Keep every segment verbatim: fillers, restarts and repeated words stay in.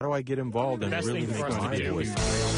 How do I get involved and Best really thing make for us my to do voice?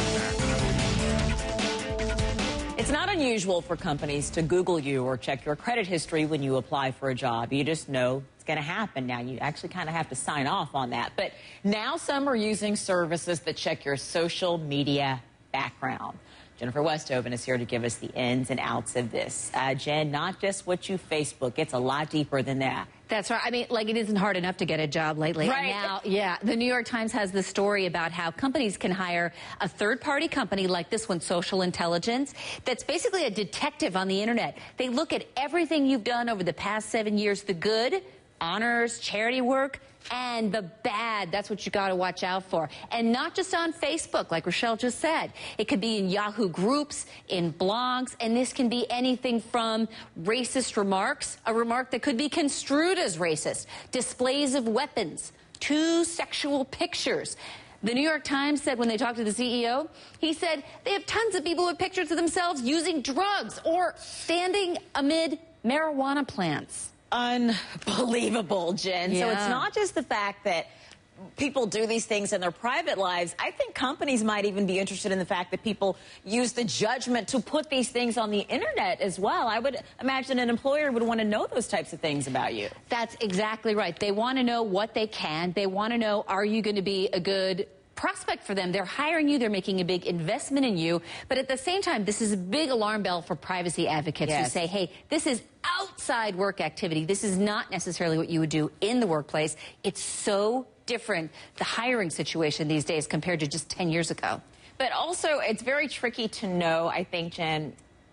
It's not unusual for companies to Google you or check your credit history when you apply for a job. You just know it's going to happen. Now, you actually kind of have to sign off on that. But now some are using services that check your social media background. Jennifer Westhoven is here to give us the ins and outs of this. Uh, Jen, not just what you Facebook, it's a lot deeper than that. That's right. I mean, like, it isn't hard enough to get a job lately. Right. And now, yeah, the New York Times has this story about how companies can hire a third-party company like this one, Social Intelligence, that's basically a detective on the internet. They look at everything you've done over the past seven years, the good, honors, charity work, and the bad. That's what you got to watch out for. And not just on Facebook, like Rochelle just said. It could be in Yahoo groups, in blogs, and this can be anything from racist remarks, a remark that could be construed as racist, displays of weapons, to sexual pictures. The New York Times said when they talked to the C E O, he said they have tons of people with pictures of themselves using drugs or standing amid marijuana plants. Unbelievable, Jen. Yeah. So it's not just the fact that people do these things in their private lives. I think companies might even be interested in the fact that people use the judgment to put these things on the internet as well. I would imagine an employer would want to know those types of things about you. That's exactly right. They want to know what they can. They want to know, are you going to be a good prospect for them? They're hiring you. They're making a big investment in you. But at the same time, this is a big alarm bell for privacy advocates Yes. who say, hey, this is outside work activity. This is not necessarily what you would do in the workplace. It's so different, the hiring situation these days compared to just ten years ago. But also, it's very tricky to know, I think, Jen,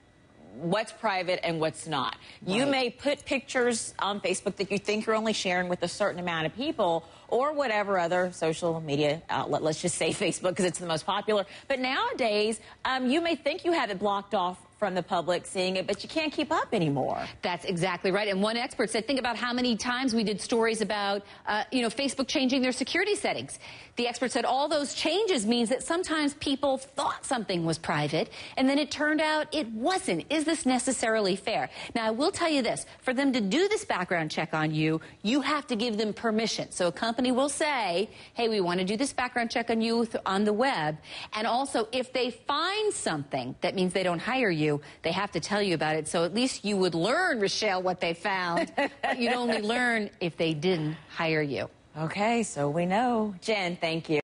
what's private and what's not. Right. You may put pictures on Facebook that you think you're only sharing with a certain amount of people or whatever other social media outlet. Let's just say Facebook because it's the most popular. But nowadays, um, you may think you have it blocked off from the public seeing it, but you can't keep up anymore. That's exactly right. And one expert said, think about how many times we did stories about, uh, you know, Facebook changing their security settings. The expert said all those changes means that sometimes people thought something was private, and then it turned out it wasn't. Is this necessarily fair? Now, I will tell you this. For them to do this background check on you, you have to give them permission. So a company will say, hey, we want to do this background check on you on the web. And also, if they find something that means they don't hire you, they have to tell you about it. So at least you would learn, Rochelle, what they found. But you'd only learn if they didn't hire you. Okay, so we know. Jen, thank you.